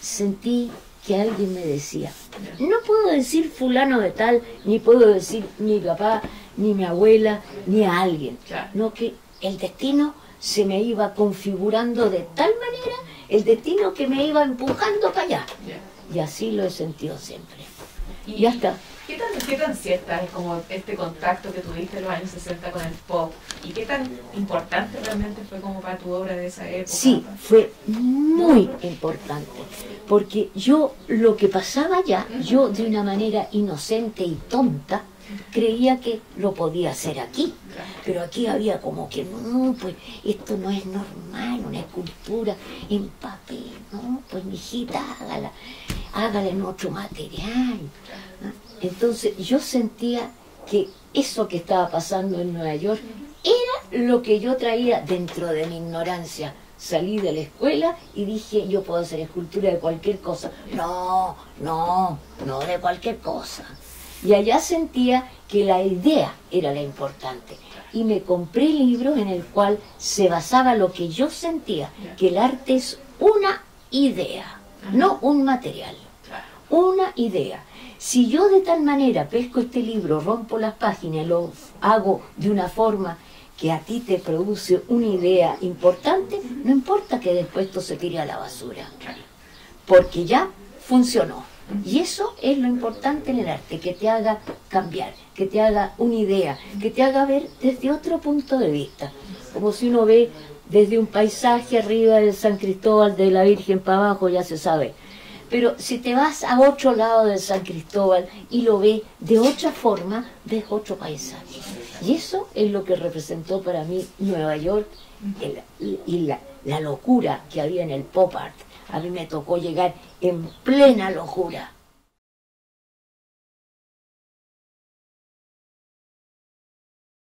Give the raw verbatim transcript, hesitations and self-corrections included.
sentí que alguien me decía, no puedo decir fulano de tal, ni puedo decir mi papá, ni mi abuela, ni a alguien, no, que el destino se me iba configurando de tal manera, el destino que me iba empujando para allá. Y así lo he sentido siempre. Y, y hasta... ¿Qué tan, ¿Qué tan cierta es como este contacto que tuviste en los años sesenta con el pop? ¿Y qué tan importante realmente fue como para tu obra de esa época? Sí, fue muy importante, porque yo, lo que pasaba allá, yo de una manera inocente y tonta, creía que lo podía hacer aquí, pero aquí había como que no, pues esto no es normal, una escultura en papel, no, pues mijita, hágala, hágala en otro material. Entonces yo sentía que eso que estaba pasando en Nueva York era lo que yo traía dentro de mi ignorancia. Salí de la escuela y dije, yo puedo hacer escultura de cualquier cosa. No, no, no de cualquier cosa. Y allá sentía que la idea era la importante. Y me compré libros en el cual se basaba lo que yo sentía, que el arte es una idea, no un material. Una idea. Si yo de tal manera pesco este libro, rompo las páginas, lo hago de una forma que a ti te produce una idea importante, no importa que después esto se tire a la basura, porque ya funcionó. Y eso es lo importante en el arte, que te haga cambiar, que te haga una idea, que te haga ver desde otro punto de vista. Como si uno ve desde un paisaje arriba del San Cristóbal, de la Virgen para abajo, ya se sabe. Pero si te vas a otro lado del San Cristóbal y lo ves de otra forma, ves otro paisaje. Y eso es lo que representó para mí Nueva York, el, y la, la locura que había en el pop art. A mí me tocó llegar en plena locura.